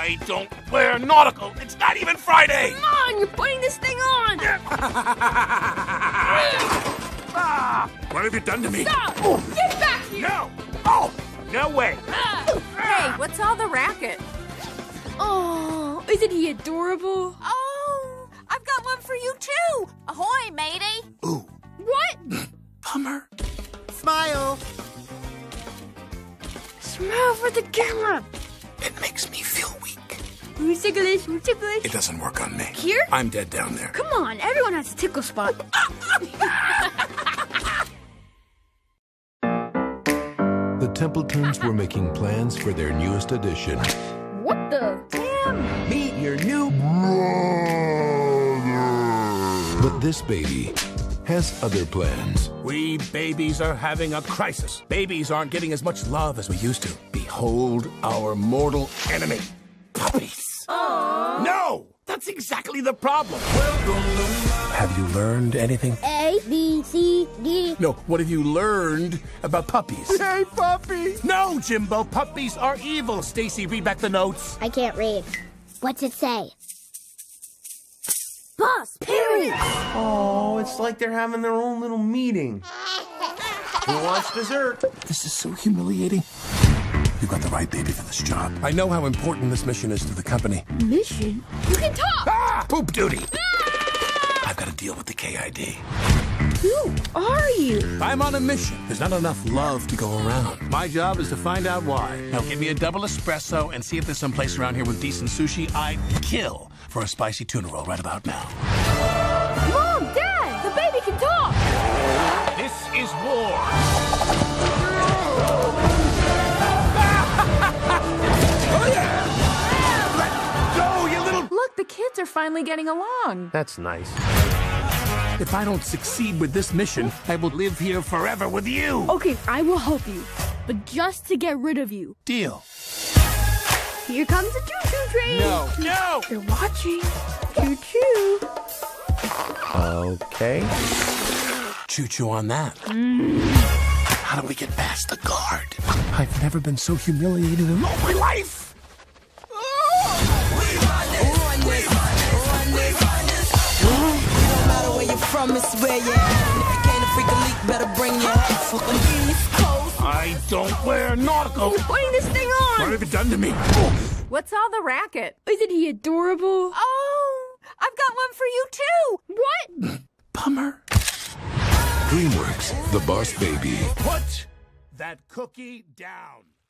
I don't wear nautical. It's not even Friday. Come on, you're putting this thing on. What have you done to me? Stop! Get back here! No! Oh! No way! Hey, what's all the racket? Oh, isn't he adorable? Oh, I've got one for you too. Ahoy, matey. Ooh. What? Bummer. Smile. Smile for the camera. It makes me feel weak. Who's ticklish? Who's ticklish? It doesn't work on me. Here? I'm dead down there. Come on, everyone has a tickle spot. The Templetons were making plans for their newest addition. What the? Damn! Meet your new... But this baby has other plans. We babies are having a crisis. Babies aren't getting as much love as we used to. Behold our mortal enemy, puppies. No! That's exactly the problem. Have you learned anything? A, B, C, D. No, what have you learned about puppies? Hey, puppy. No, Jimbo, puppies are evil. Stacy, read back the notes. I can't read. What's it say? Boss, period. Oh, it's like they're having their own little meeting. Who wants dessert? This is so humiliating. You've got the right baby for this job. I know how important this mission is to the company. Mission? You can talk! Ah! Poop duty! I've got to deal with the KID. Who are you? I'm on a mission. There's not enough love to go around. My job is to find out why. Now give me a double espresso and see if there's some place around here with decent sushi. I'd kill for a spicy tuna roll right about now. Mom, Dad, the baby can talk! This is war. Oh, yeah! Let go, you little... Look, the kids are finally getting along. That's nice. If I don't succeed with this mission, I will live here forever with you. Okay, I will help you, but just to get rid of you. Deal. Here comes the choo-choo train. No. No! They're watching. Choo-choo. Okay. Choo-choo on that. How do we get past the guard? I've never been so humiliated in all my life. From it's where you at. If you can't freak a leak, better bring your head for the East Coast. I don't wear nautical. You're putting this thing on. What have you done to me? What's all the racket? Isn't he adorable? Oh, I've got one for you too. What? Bummer. DreamWorks, The Boss Baby. Put that cookie down.